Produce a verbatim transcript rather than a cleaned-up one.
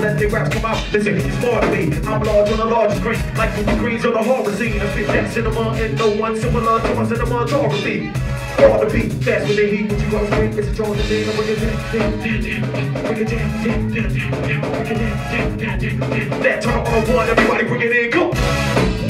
let their raps come out. Listen, it's more to me. I'm large on the large screen, like the degrees on the horror scene. I spit that cinema and no one similar to my cinematography. All the beat, that's what they heat. What you gonna scream? It's a Jones and Dana. Bring it down, down, down, bring it down, down, down, down, bring it down, down, down, down. That turn on one, everybody bring it in, go.